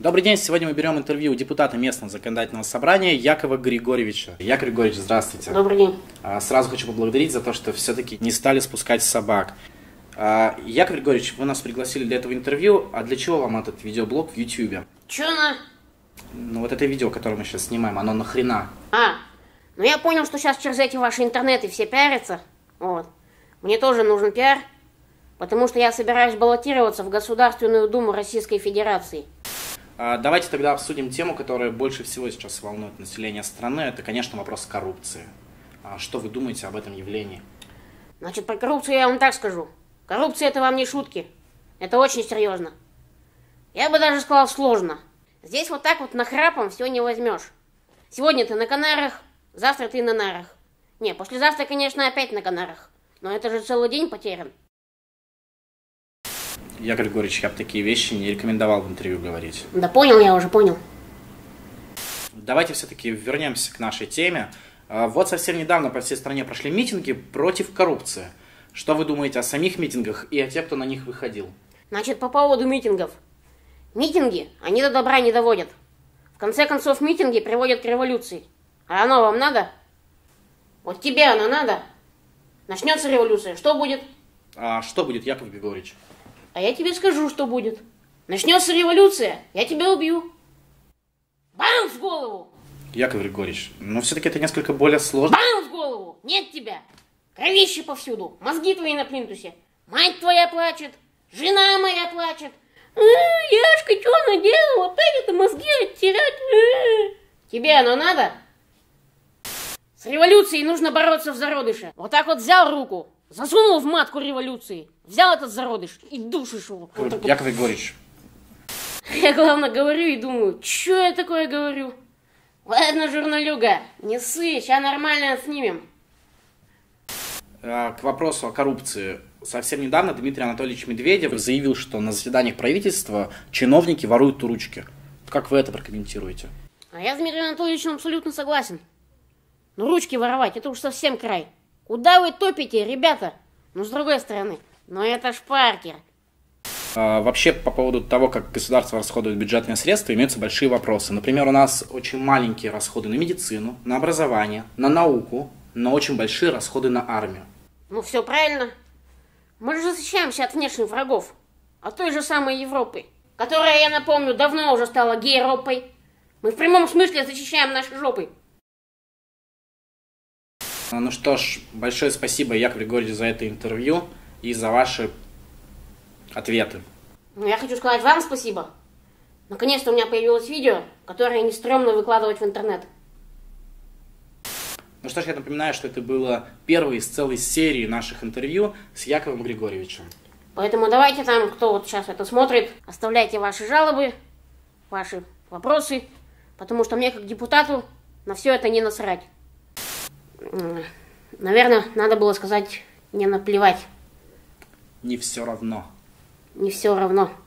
Добрый день, сегодня мы берем интервью у депутата местного законодательного собрания Якова Григорьевича. Яков Григорьевич, здравствуйте. Добрый день. Сразу хочу поблагодарить за то, что все-таки не стали спускать собак. Яков Григорьевич, вы нас пригласили для этого интервью, а для чего вам этот видеоблог в YouTube? Чё на? Ну вот это видео, которое мы сейчас снимаем, оно нахрена? Ну я понял, что сейчас через эти ваши интернеты все пиарятся. Вот. Мне тоже нужен пиар, потому что я собираюсь баллотироваться в Государственную Думу Российской Федерации. Давайте тогда обсудим тему, которая больше всего сейчас волнует население страны. Это, конечно, вопрос коррупции. Что вы думаете об этом явлении? Значит, про коррупцию я вам так скажу. Коррупция — это вам не шутки. Это очень серьезно. Я бы даже сказал, сложно. Здесь вот так вот нахрапом все не возьмешь. Сегодня ты на Канарах, завтра ты на нарах. Не, послезавтра, конечно, опять на Канарах. Но это же целый день потерян. Яков Григорьевич, я бы такие вещи не рекомендовал в интервью говорить. Да понял, я уже понял. Давайте все-таки вернемся к нашей теме. Вот совсем недавно по всей стране прошли митинги против коррупции. Что вы думаете о самих митингах и о тех, кто на них выходил? Значит, по поводу митингов. Митинги, они до добра не доводят. В конце концов, митинги приводят к революции. А оно вам надо? Вот тебе оно надо? Начнется революция, что будет? А что будет, Яков Григорьевич? А я тебе скажу, что будет. Начнется революция, я тебя убью. Бам в голову! Яков Григорьевич, но все-таки это несколько более сложно. Бам в голову! Нет тебя! Кровище повсюду, мозги твои на плинтусе. Мать твоя плачет, жена моя плачет. Яшка, что наделал? Опять это мозги оттирать. Тебе оно надо? С революцией нужно бороться в зародыше. Вот так вот взял руку, засунул в матку революции, взял этот зародыш и душишь его. Яков Григорьевич. Я, главное, говорю и думаю, что я такое говорю? Ладно, журналюга, не ссы, сейчас нормально снимем. К вопросу о коррупции. Совсем недавно Дмитрий Анатольевич Медведев заявил, что на заседаниях правительства чиновники воруют туручки. Как вы это прокомментируете? А я с Дмитрием Анатольевичем абсолютно согласен. Ну, ручки воровать, это уж совсем край. Куда вы топите, ребята? Ну, с другой стороны, но это ж Паркер. Вообще, по поводу того, как государство расходует бюджетные средства, имеются большие вопросы. Например, у нас очень маленькие расходы на медицину, на образование, на науку, но очень большие расходы на армию. Ну, все правильно. Мы же защищаемся от внешних врагов. От той же самой Европы, которая, я напомню, давно уже стала гейропой. Мы в прямом смысле защищаем наши жопы. Ну что ж, большое спасибо, Яков Григорьевич, за это интервью и за ваши ответы. Ну, я хочу сказать вам спасибо. Наконец-то у меня появилось видео, которое не стрёмно выкладывать в интернет. Ну что ж, я напоминаю, что это было первое из целой серии наших интервью с Яковом Григорьевичем. Поэтому давайте там, кто вот сейчас это смотрит, оставляйте ваши жалобы, ваши вопросы, потому что мне, как депутату, на все это не насрать. Наверное, надо было сказать не наплевать. Не все равно. Не все равно.